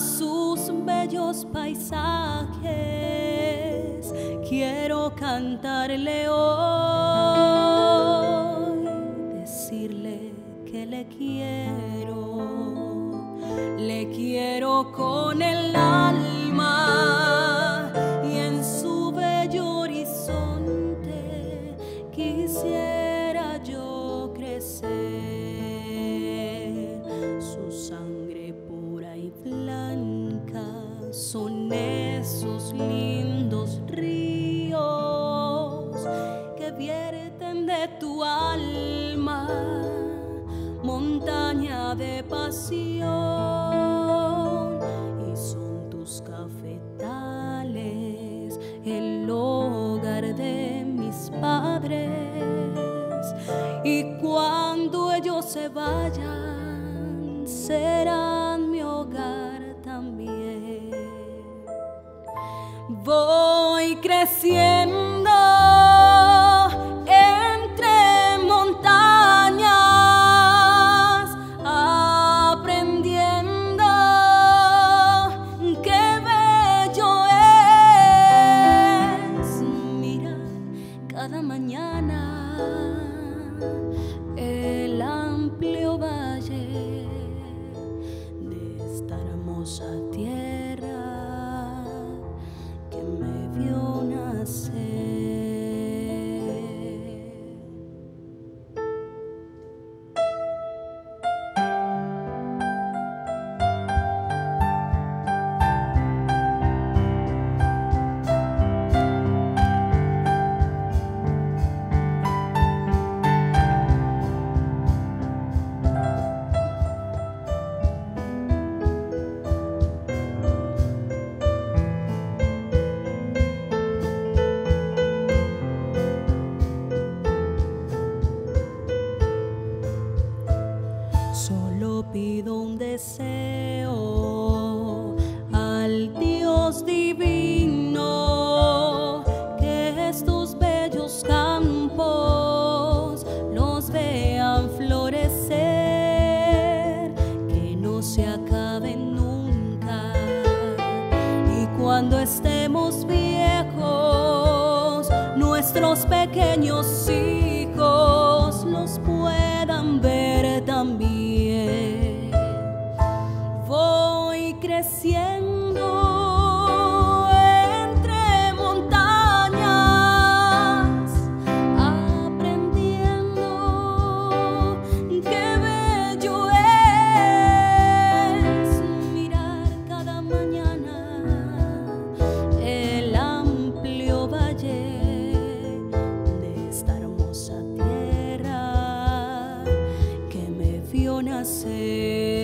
sus bellos paisajes, quiero cantarle hoy, decirle que le quiero con el alma, y en su bello horizonte quisiera yo crecer. Su sangre pura y blanca son esos lindos ríos que vierten de tu alma, montaña de pasión, y son tus cafetales el hogar de mis padres, y cuando ellos se vayan serán mi hogar también. Voy creciendo entre montañas, aprendiendo qué bello es mirar cada mañana el amplio valle de esta hermosa tierra que me vio nacer. Solo pido un deseo al Dios divino, que estos bellos campos los vean florecer, que no se acaben nunca, y cuando estemos viejos nuestros pequeños hijos los puedan ver también. Voy creciendo entre montañas, aprendiendo qué bello es mirar cada mañana el amplio valle de esta hermosa tierra que me vio nacer.